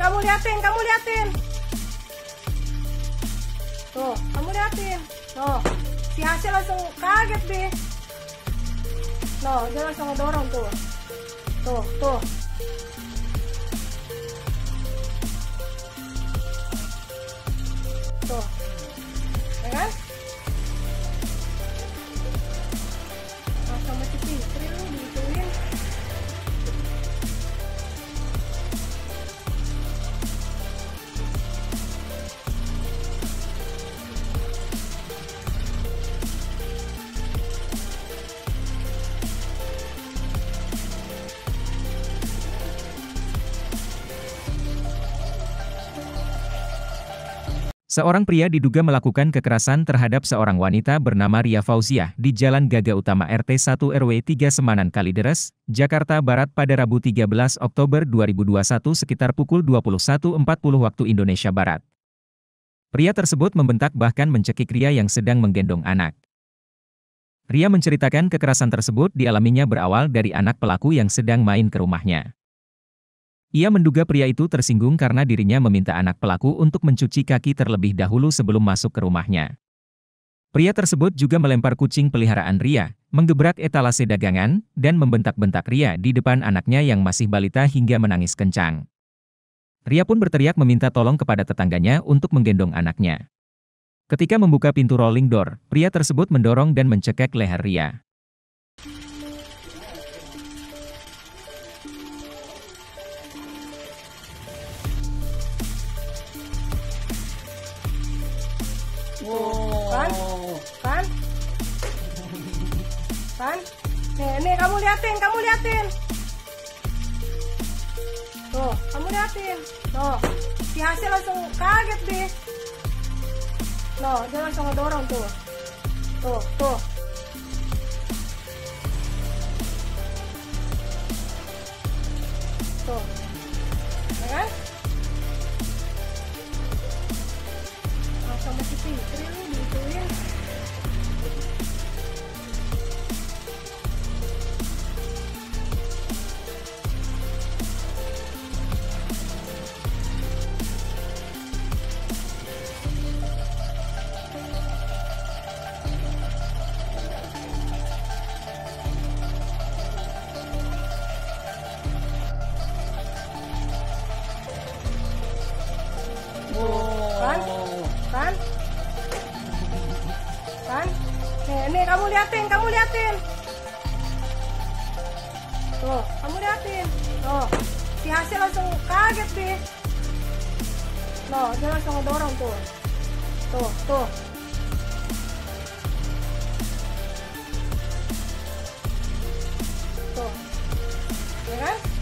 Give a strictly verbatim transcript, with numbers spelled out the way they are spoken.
kamu liatin, kamu liatin. Tuh, kamu liatin. Tuh, si Hasil langsung kaget deh. Tuh, dia langsung ngedorong tuh. Tuh, tuh. Tuh. Ya kan? Nah, sama si Fitri lu digituin. Seorang pria diduga melakukan kekerasan terhadap seorang wanita bernama Ria Fauziah di Jalan Gaga Utama R T satu R W tiga Semanan Kalideres, Jakarta Barat pada Rabu tiga belas Oktober dua ribu dua puluh satu sekitar pukul dua puluh satu empat puluh waktu Indonesia Barat. Pria tersebut membentak bahkan mencekik Ria yang sedang menggendong anak. Ria menceritakan kekerasan tersebut dialaminya berawal dari anak pelaku yang sedang main ke rumahnya. Ia menduga pria itu tersinggung karena dirinya meminta anak pelaku untuk mencuci kaki terlebih dahulu sebelum masuk ke rumahnya. Pria tersebut juga melempar kucing peliharaan Ria, menggebrak etalase dagangan, dan membentak-bentak Ria di depan anaknya yang masih balita hingga menangis kencang. Ria pun berteriak meminta tolong kepada tetangganya untuk menggendong anaknya. Ketika membuka pintu rolling door, pria tersebut mendorong dan mencekek leher Ria. Wow. Kan? Kan? Kan? Nih, nih kamu liatin, kamu liatin. Tuh, kamu liatin. Tuh, si Hasil langsung kaget deh. Tuh, dia langsung ngedorong tuh. Tuh, tuh. Tuh. Ya kan? Sama si Fitri lu digituin. Kan? Kan? Kan? Nih, nih kamu liatin, kamu liatin. Tuh, kamu liatin. Tuh, si Hasil langsung kaget deh. Tuh, dia langsung ngedorong tuh. Tuh, tuh. Tuh. Ya kan?